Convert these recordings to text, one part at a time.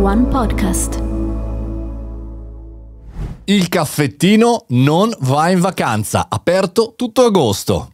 One Podcast. Il caffettino non va in vacanza, aperto tutto agosto.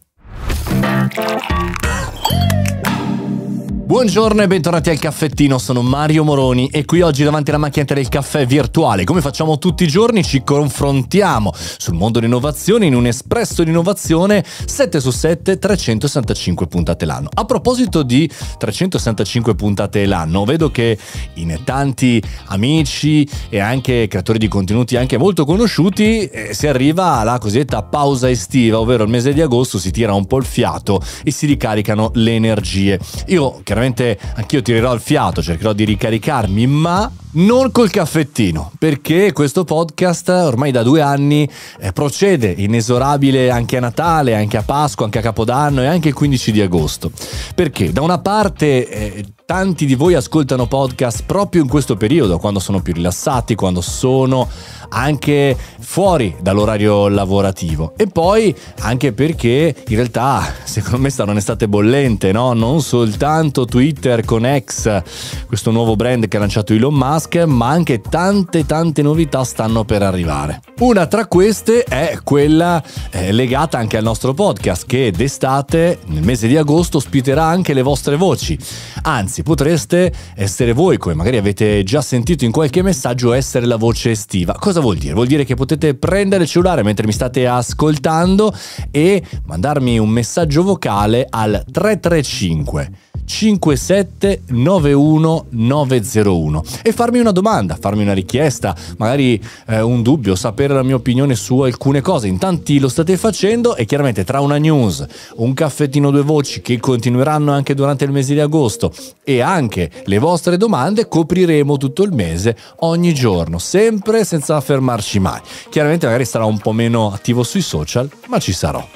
Buongiorno e bentornati al caffettino, sono Mario Moroni e qui oggi davanti alla macchinetta del caffè virtuale, come facciamo tutti i giorni, ci confrontiamo sul mondo dell'innovazione in un espresso di innovazione 7 su 7, 365 puntate l'anno. A proposito di 365 puntate l'anno, vedo che in tanti amici e anche creatori di contenuti anche molto conosciuti si arriva alla cosiddetta pausa estiva, ovvero il mese di agosto si tira un po' il fiato e si ricaricano le energie. Io chiaramente anch'io tirerò il fiato, cercherò di ricaricarmi, ma non col caffettino, perché questo podcast ormai da 2 anni procede inesorabile anche a Natale, anche a Pasqua, anche a Capodanno e anche il 15 di agosto. Perché da una parte tanti di voi ascoltano podcast proprio in questo periodo, quando sono più rilassati, quando sono anche fuori dall'orario lavorativo, e poi anche perché in realtà secondo me sta un'estate bollente, no? Non soltanto Twitter con X, questo nuovo brand che ha lanciato Elon Musk, ma anche tante novità stanno per arrivare. Una tra queste è quella legata anche al nostro podcast, che d'estate nel mese di agosto ospiterà anche le vostre voci. Anzi, potreste essere voi, come magari avete già sentito in qualche messaggio, essere la voce estiva. Cosa vuol dire? Vuol dire che potete prendere il cellulare mentre mi state ascoltando e mandarmi un messaggio vocale al 335 57 91 901 e farmi una domanda, farmi una richiesta, magari un dubbio, sapere la mia opinione su alcune cose. In tanti lo state facendo e chiaramente tra una news, un caffettino 2 voci che continueranno anche durante il mese di agosto e anche le vostre domande, copriremo tutto il mese, ogni giorno, sempre senza fermarci mai. Chiaramente magari sarò un po' meno attivo sui social, ma ci sarò.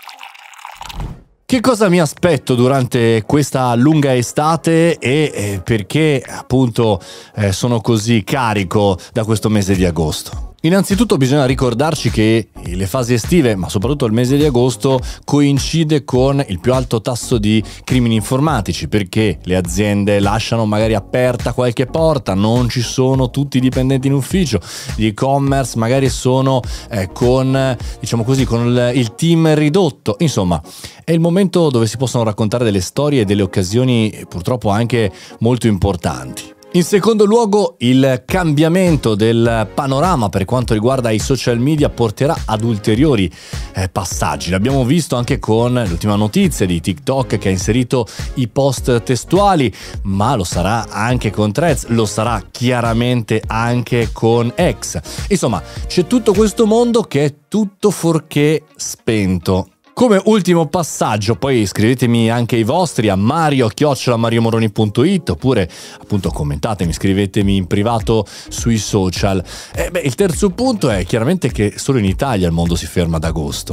Che cosa mi aspetto durante questa lunga estate e perché appunto sono così carico da questo mese di agosto? Innanzitutto bisogna ricordarci che le fasi estive, ma soprattutto il mese di agosto, coincide con il più alto tasso di crimini informatici, perché le aziende lasciano magari aperta qualche porta, non ci sono tutti i dipendenti in ufficio, gli e-commerce magari sono con il team ridotto. Insomma, è il momento dove si possono raccontare delle storie e delle occasioni purtroppo anche molto importanti. In secondo luogo, il cambiamento del panorama per quanto riguarda i social media porterà ad ulteriori passaggi. L'abbiamo visto anche con l'ultima notizia di TikTok, che ha inserito i post testuali, ma lo sarà anche con Threads, lo sarà chiaramente anche con X. Insomma, c'è tutto questo mondo che è tutto fuorché spento. Come ultimo passaggio, poi scrivetemi anche i vostri a mario@mariomoroni.it, oppure appunto commentatemi, scrivetemi in privato sui social. Il terzo punto è chiaramente che solo in Italia il mondo si ferma ad agosto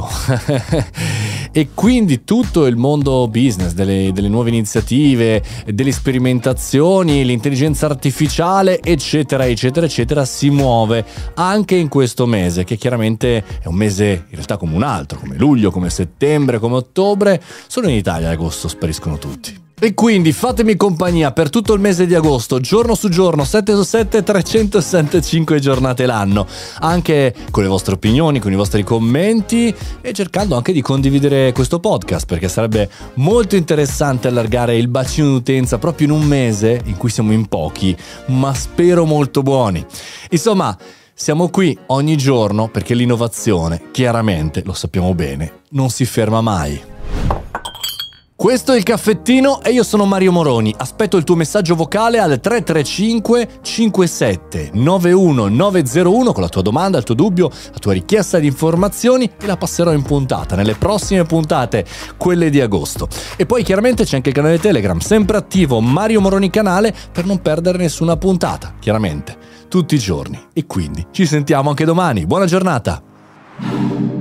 e quindi tutto il mondo business, delle nuove iniziative, delle sperimentazioni, l'intelligenza artificiale, eccetera, si muove anche in questo mese, che chiaramente è un mese in realtà come un altro, come luglio, come settembre, come ottobre. Solo in Italia ad agosto spariscono tutti. E quindi fatemi compagnia per tutto il mese di agosto, giorno su giorno, 7 su 7, 365 giornate l'anno, anche con le vostre opinioni, con i vostri commenti e cercando anche di condividere questo podcast, perché sarebbe molto interessante allargare il bacino d'utenza proprio in un mese in cui siamo in pochi, ma spero molto buoni. Insomma, siamo qui ogni giorno perché l'innovazione, chiaramente, lo sappiamo bene, non si ferma mai. Questo è il caffettino e io sono Mario Moroni. Aspetto il tuo messaggio vocale al 335 57 91 901 con la tua domanda, il tuo dubbio, la tua richiesta di informazioni e la passerò in puntata nelle prossime puntate, quelle di agosto. E poi chiaramente c'è anche il canale Telegram, sempre attivo, Mario Moroni canale, per non perdere nessuna puntata, chiaramente, tutti i giorni. E quindi ci sentiamo anche domani. Buona giornata!